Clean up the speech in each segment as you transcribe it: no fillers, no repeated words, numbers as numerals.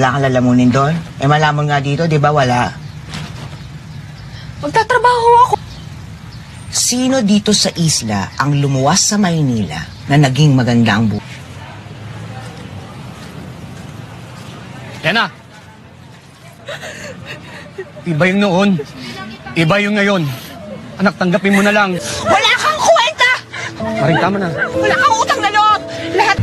Wala kang lalamunin doon? Eh, malamon nga dito, di ba wala? Magtatrabaho ako. Sino dito sa isla ang lumuwas sa Maynila na naging maganda ang buhay? Yan na. Iba yung noon. Iba yung ngayon. Anak, tanggapin mo na lang. Wala kang kwenta! Maring, tama na. Wala kang utang na loob! Lahat...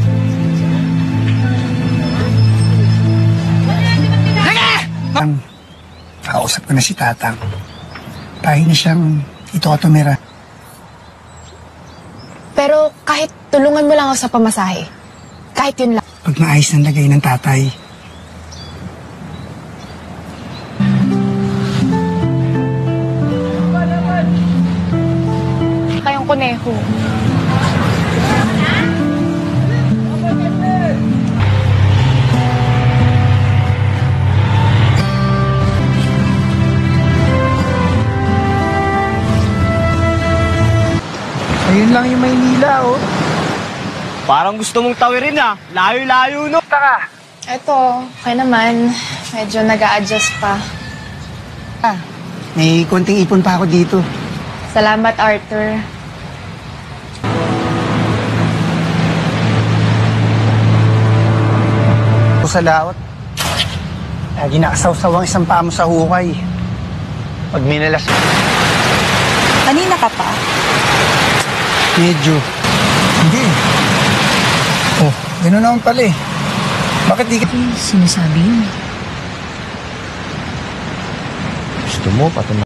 Kausap ko na si Tatang. Tayo na siyang ito ka tumira. Pero kahit tulungan mo lang ako sa pamasahe. Kahit yun lang. Pag naayos ng lagay ng tatay, Kayong kuneho. ayun lang yung Maynila, oh. Parang gusto mong tawirin ah. Layo-layo no. Eto, okay naman. Medyo nag-a-adjust pa. May konting ipon pa ako dito. Salamat, Arthur. Ako sa laot. Lagi nakasaw-saw ang isang paa mo sa hukay. Pag minalas, Kanina ka pa? medyo. Hindi. Oh, gano'n naman pala eh. Bakit di ka... Sinasabi yun. Gusto mo,